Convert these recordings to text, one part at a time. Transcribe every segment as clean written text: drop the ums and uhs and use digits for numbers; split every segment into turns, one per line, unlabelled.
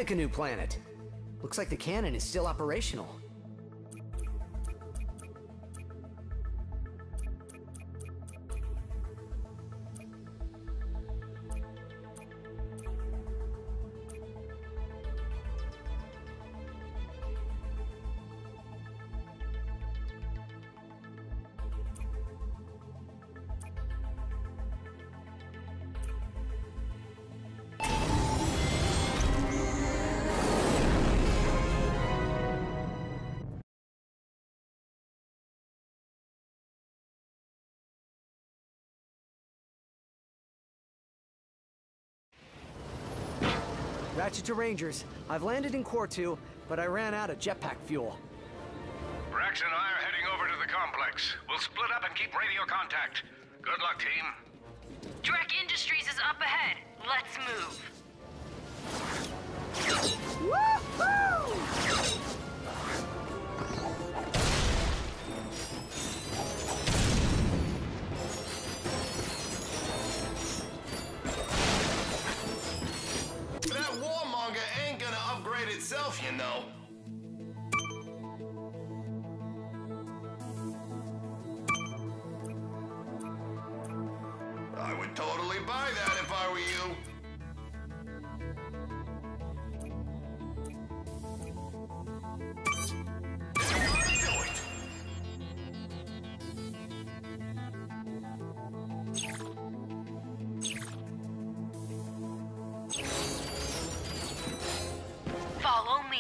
Tippecanoe planet. Looks like the cannon is still operational. Ratchet to Rangers. I've landed in Core-2, but I ran out of jetpack fuel.
Rax and I are heading over to the complex. We'll split up and keep radio contact. Good luck, team.
Drek Industries is up ahead. Let's move.
That warmonger ain't gonna upgrade itself, you know. I would totally buy that if I were you.
Follow me.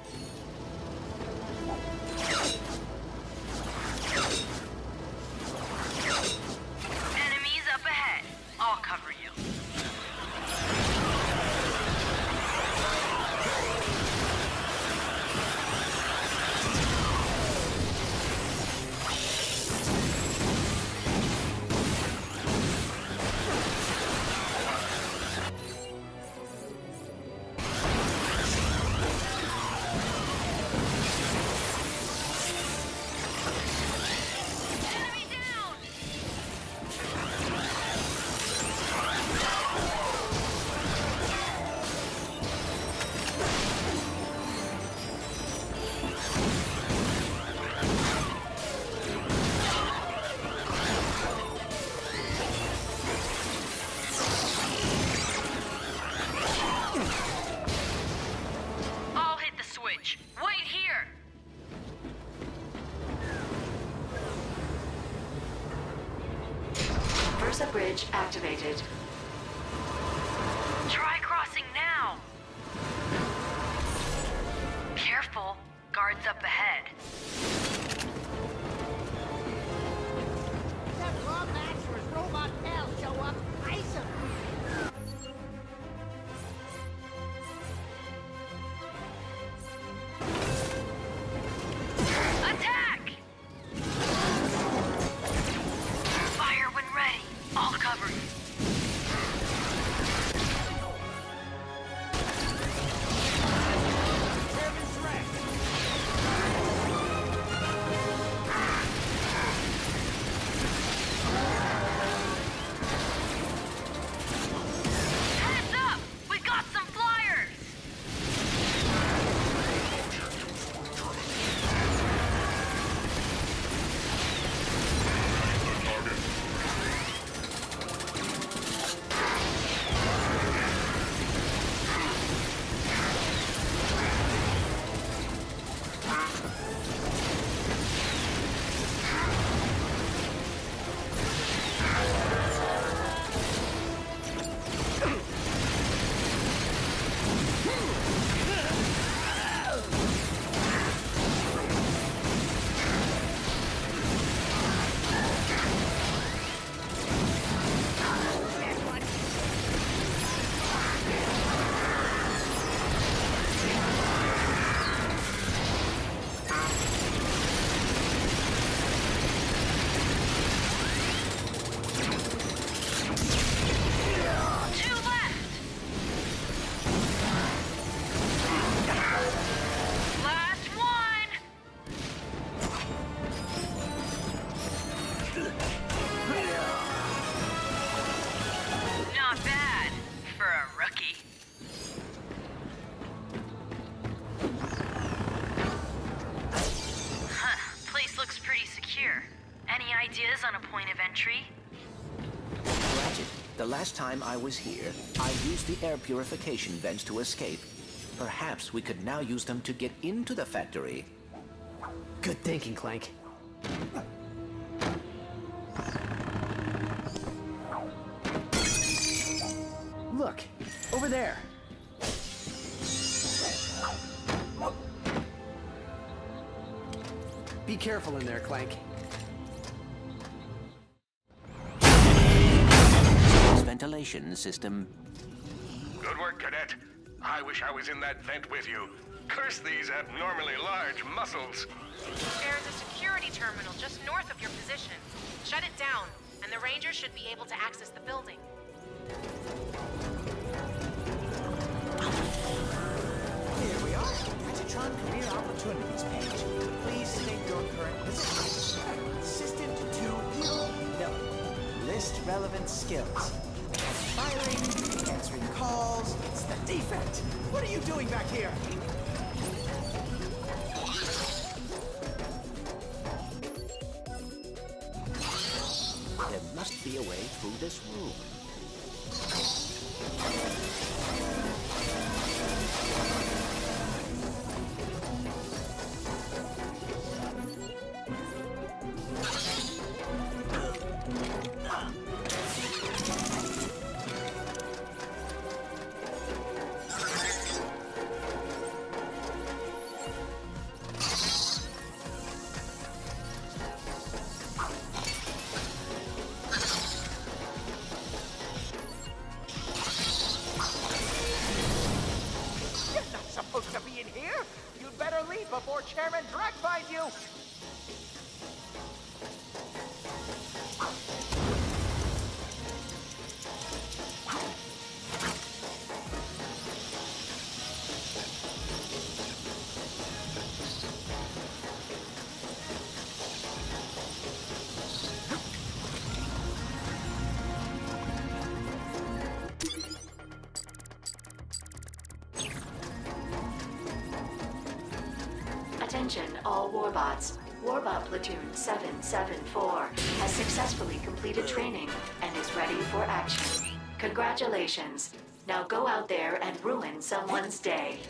Enemies up ahead. I'll cover you. Enemy down! I'll hit the switch. Wait here!
Versa bridge activated.
Try crossing now! Careful. Guards up ahead.
That raw matcher's robot pal show up, ice him.
Attack! Fire when ready. I'll cover you.
Kevin's wrecked.
last time I was here, I used the air purification vents to escape. Perhaps we could now use them to get into the factory.
Good thinking, Clank. Look, over there. Be careful in there, Clank.
Ventilation system.
Good work, Cadet. I wish I was in that vent with you. Curse these abnormally large muscles.
There's a security terminal just north of your position. Shut it down, and the Rangers should be able to access the building.
Here we are. Ratchetron Career Opportunities page. Please state your current position. Assistant to hero? No. List relevant skills. Firing, answering calls. It's the defect. What are you doing back here?
There must be a way through this room.
Before Chairman Drek finds you!
Attention, all warbots. Warbot Platoon 774 has successfully completed training and is ready for action. Congratulations. Now go out there and ruin someone's day.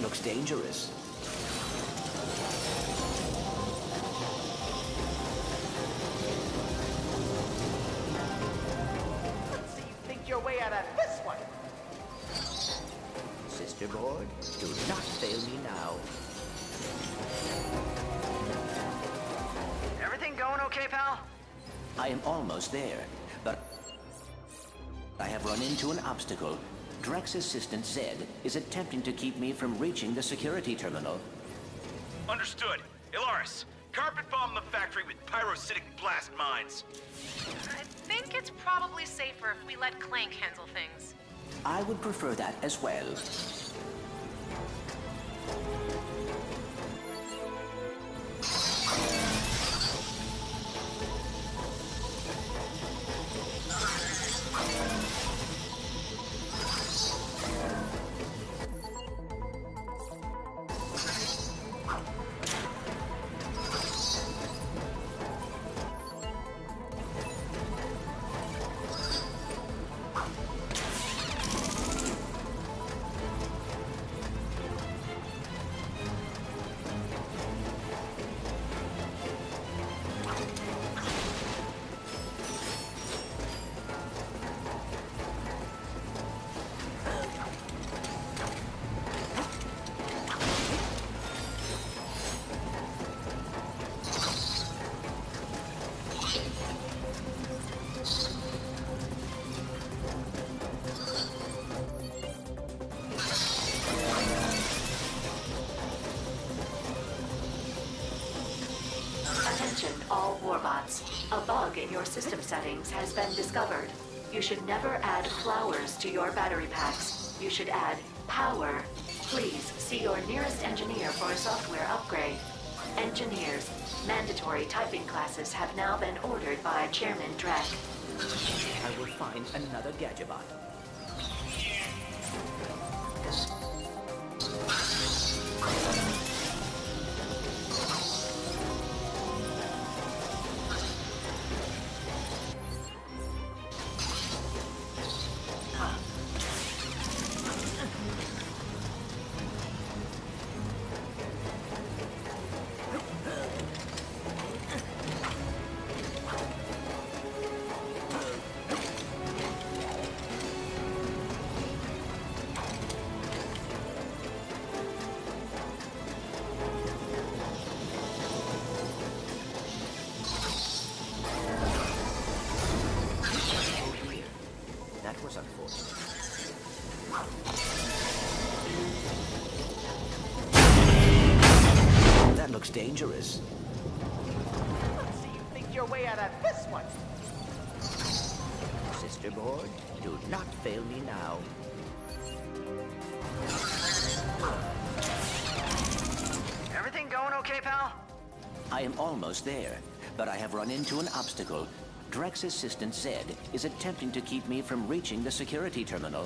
That looks dangerous.
Let's see you think your way out of this one.
Sister Board, do not fail me now.
Everything going okay, pal?
I am almost there, but I have run into an obstacle. Drek's assistant, Zed, is attempting to keep me from reaching the security terminal.
Understood. Ilaris, carpet bomb the factory with pyrocytic blast mines.
I think it's probably safer if we let Clank handle things.
I would prefer that as well.
Attention, all warbots. A bug in your system settings has been discovered. You should never add flowers to your battery packs. You should add power. Please see your nearest engineer for a software upgrade. Engineers, mandatory typing classes have now been ordered by Chairman Drek.
I will find another Gadgetbot. That was unfortunate. That looks dangerous.
Let's see you think your way out of this one.
Sister Board, do not fail me now.
Everything going okay, pal?
I am almost there, but I have run into an obstacle. Drek's assistant, Zed, is attempting to keep me from reaching the security terminal.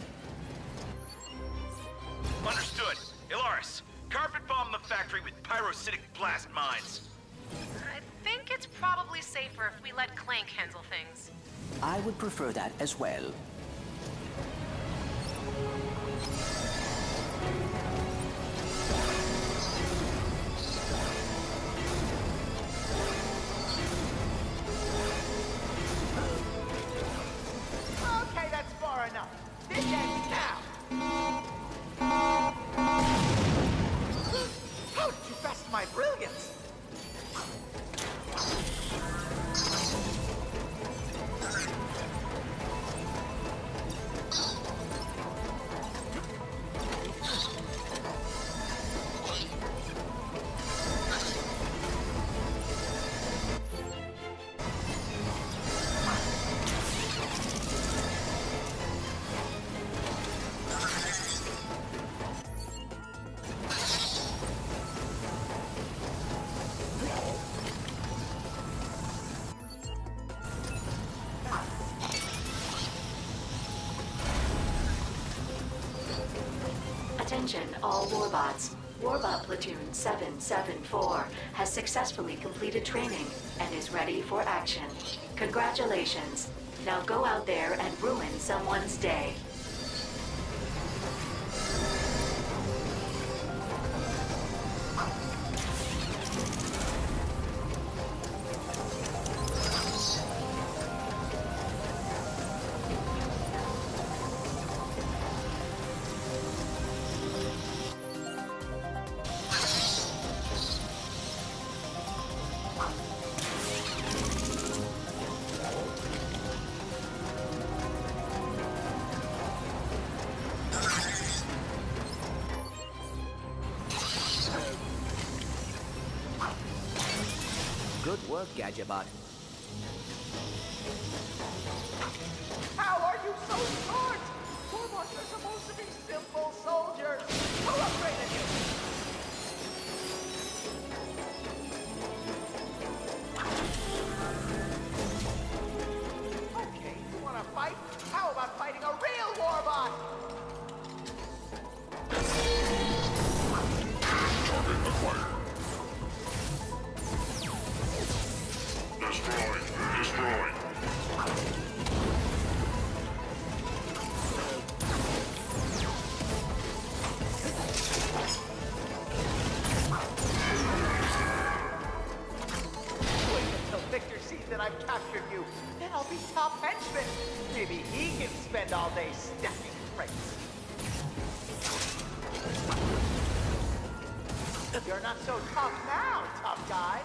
Understood. Ilaris, carpet bomb the factory with pyrocytic blast mines.
I think it's probably safer if we let Clank handle things.
I would prefer that as well.
Okay, that's far enough. This ends now. How did you best my brilliance?
Attention, all warbots. Warbot Platoon 774 has successfully completed training and is ready for action. Congratulations. Now go out there and ruin someone's day.
work, Gadgetbot.
How are you so smart? Warbots are supposed to be simple soldiers. Who upgraded you? Okay, you wanna fight? How about fighting a real Warbot?
Destroy.
Wait until Victor sees that I've captured you. Then I'll be top henchman. Maybe he can spend all day stacking crates. You're not so tough now, tough guy.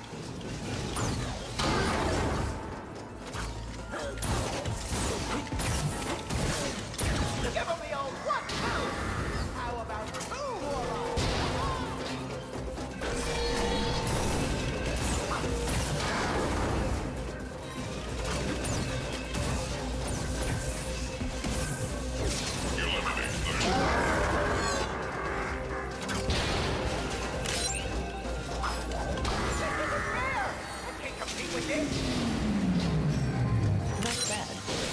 Give him the old 1-2. How about 2 Warlock?
Not bad.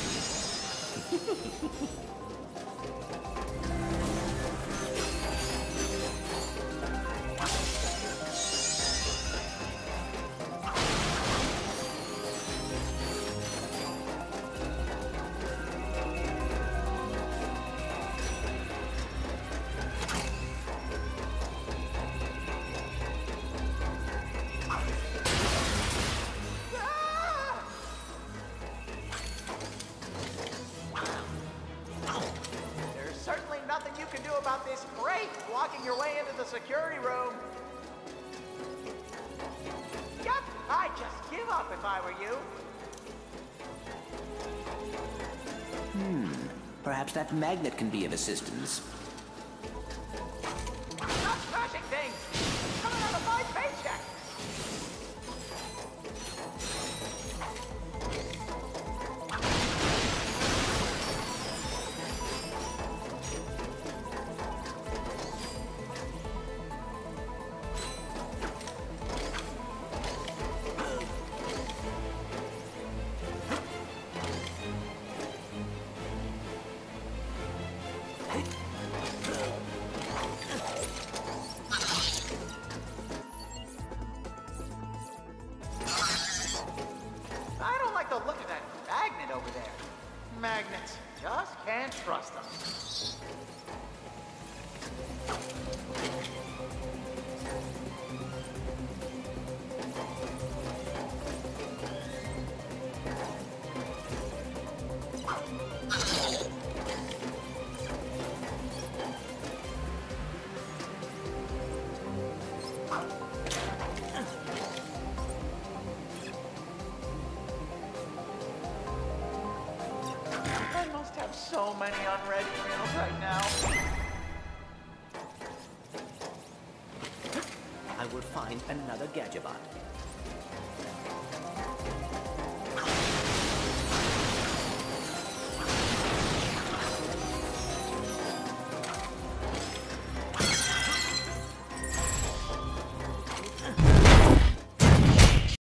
There's certainly nothing you can do about this crate blocking your way into the security room. Yep, I'd just give up if I were you.
Perhaps that magnet can be of assistance.
Stop smashing things! It's coming out of my paycheck! I don't like the look of that magnet over there. Magnets. Just can't trust them. I must have so many unread emails right now.
I will find another Gadgetbot.